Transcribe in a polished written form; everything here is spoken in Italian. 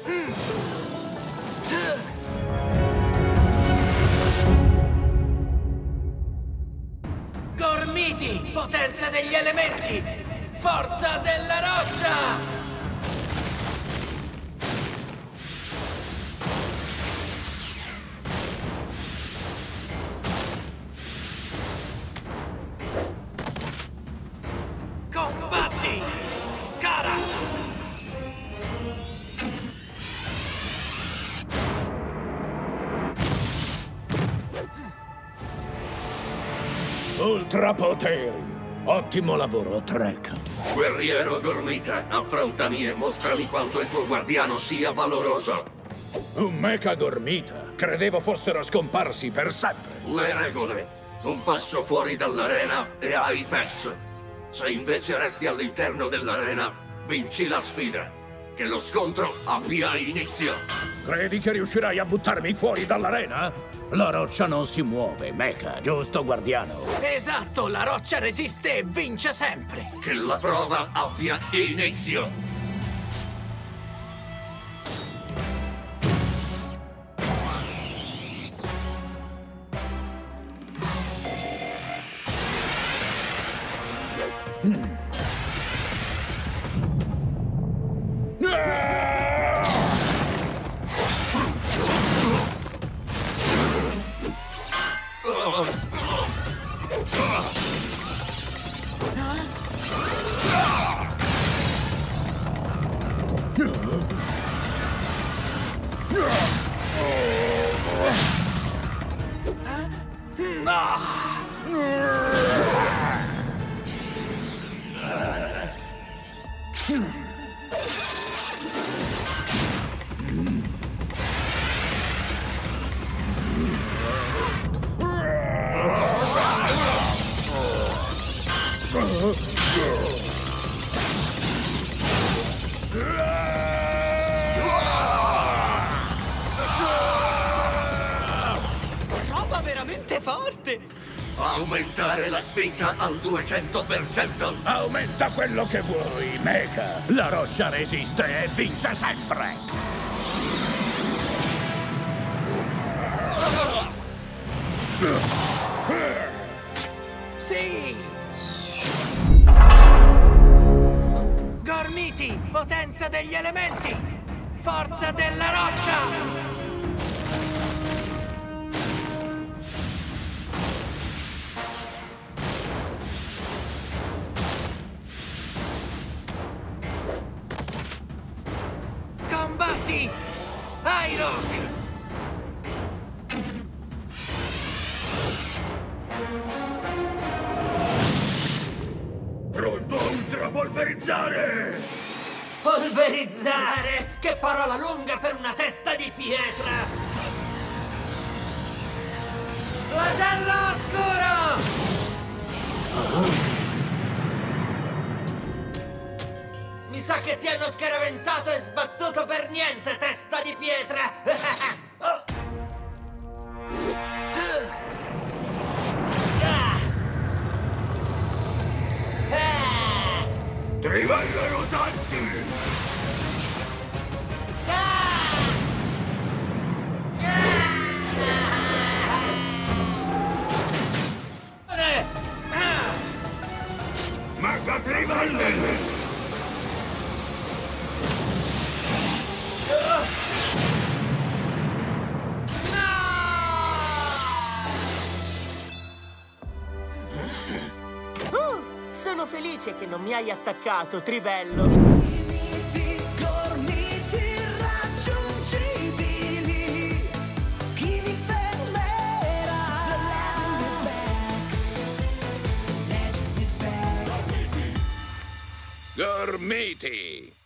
Gormiti, potenza degli elementi, forza della roccia! Combatti! Cara! Ultrapoteri! Ottimo lavoro, Trek. Guerriero Gormita, affrontami e mostrami quanto il tuo guardiano sia valoroso. Un mecha Gormita? Credevo fossero scomparsi per sempre. Le regole. Un passo fuori dall'arena e hai perso. Se invece resti all'interno dell'arena, vinci la sfida. Che lo scontro abbia inizio. Credi che riuscirai a buttarmi fuori dall'arena? La roccia non si muove, mecha, giusto, guardiano? Esatto, la roccia resiste e vince sempre! Che la prova abbia inizio. Roba veramente forte! Aumentare la spinta al 200%. Aumenta quello che vuoi, mecha. La roccia resiste e vince sempre. Sì! Gormiti, potenza degli elementi, forza della roccia! Combatti! Iroh! Pronto a ultrapolverizzare! Polverizzare! Che parola lunga per una testa di pietra! Flagello oscuro! Mi sa che ti hanno scaraventato e sbattuto per niente, testa di pietra! Oh. Trivelle rotanti! Mega trivelle! Sono felice che non mi hai attaccato, Trivello. Limiti, gormiti irraggiungibili. Chi vi fermerà? The land is back. Legend is back. Gormiti!